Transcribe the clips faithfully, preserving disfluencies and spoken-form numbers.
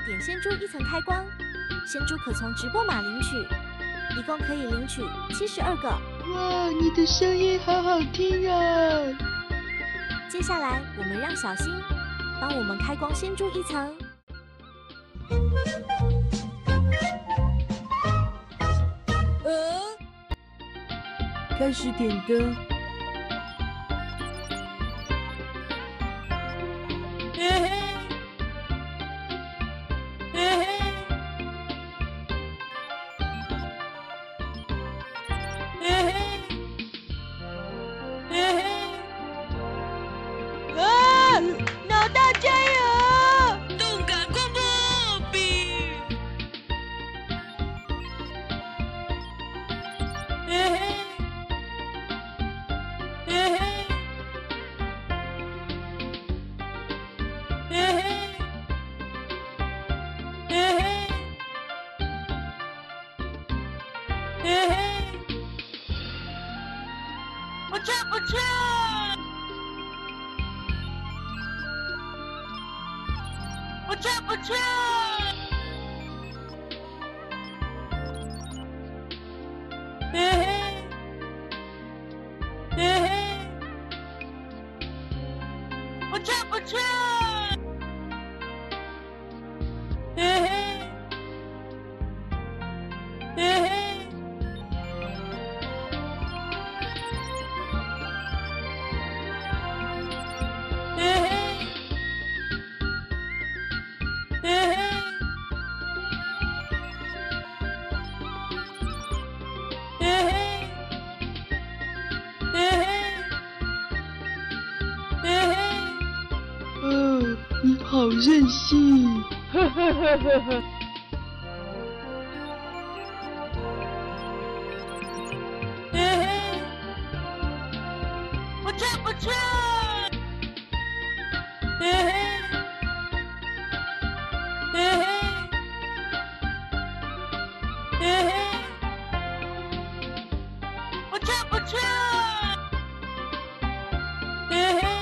点仙珠一层开光，仙珠可从直播码领取，一共可以领取七十二个。 哇，你的声音好好听啊！ 接下来，我们让小新帮我们开光仙珠一层。 呃，开始点灯。嘿嘿，嘿嘿，嘿嘿，嘿嘿。啊！脑大加油！动感光波比！嘿嘿，嘿嘿，嘿嘿，嘿嘿，嘿嘿，不错不错。不错不错，嘿嘿，嘿嘿，不错不错，嘿嘿，嘿嘿，嘿嘿。你好任性！呵呵呵呵呵。嘿嘿，不错不错。嘿嘿，嘿嘿，嘿嘿，不错不错。嘿嘿。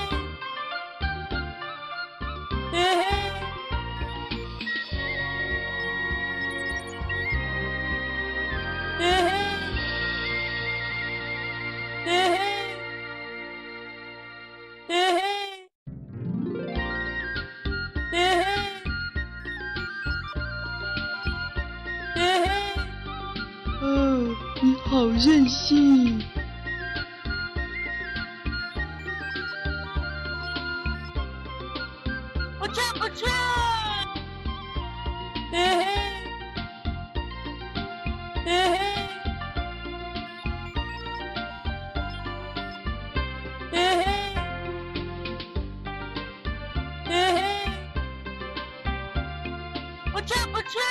哦，你好任性！不错不错，嘿嘿，嘿嘿，嘿嘿，嘿嘿，不错不错。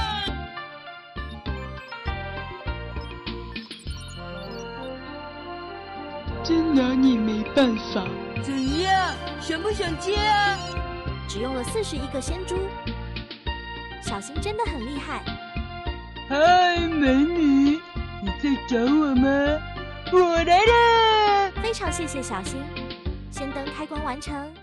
真拿你没办法。怎样？想不想接啊？ 只用了四十一个仙珠，小新真的很厉害。 嗨，美女，你在找我吗？我来了。 非常谢谢小新，仙灯开光完成。